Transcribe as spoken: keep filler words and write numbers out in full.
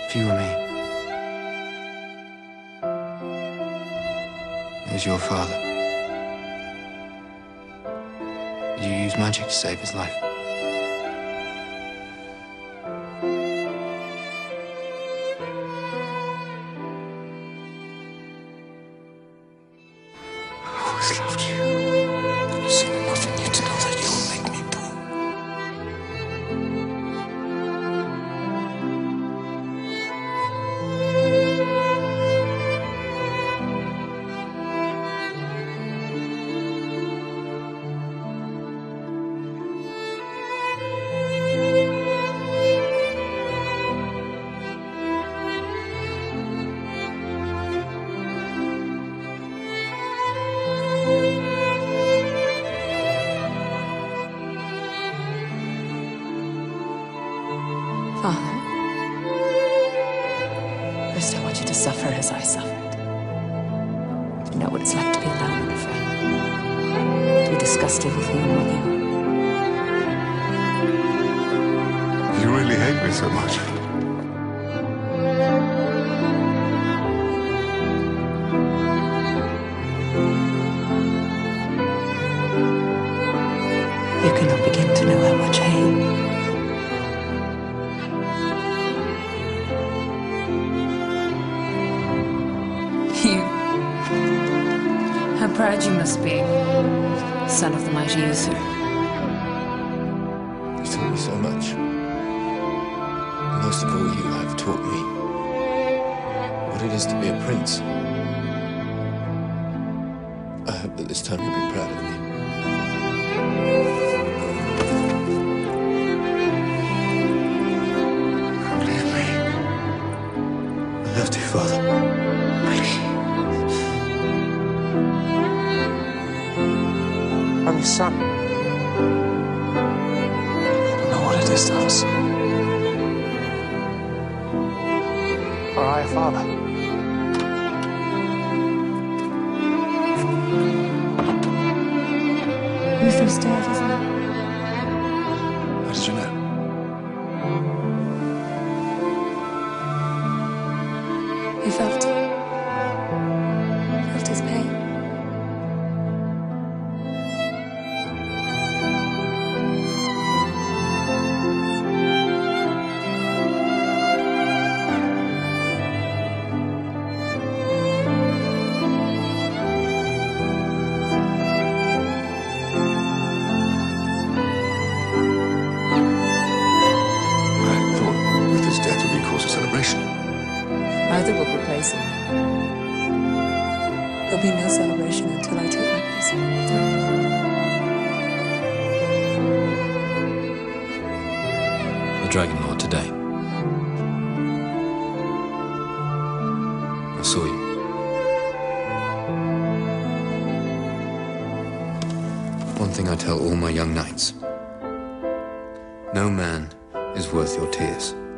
If you were me, as your father, would you use magic to save his life? I always loved you. I've seen enough in you to know that you will make me poor. Father, first I want you to suffer as I suffered. You know what it's like to be alone and afraid. To be disgusted with who and what you are. You really hate me so much. You cannot begin to know how much I hate. You. How proud you must be, son of the mighty Uther. You taught me so much. And most of all, you have taught me what it is to be a prince. I hope that this time you'll be proud of me. Don't leave me. I loved you, Father. I'm your son. I don't know what it is to have a son. Or I a father. Uther's dead, isn't he? How did you know? He felt it. Felt his pain. Death would be cause of celebration. Neither will replace him. There'll be no celebration until I take my place on the throne. The Dragon Lord today. I saw you. One thing I tell all my young knights. No man is worth your tears.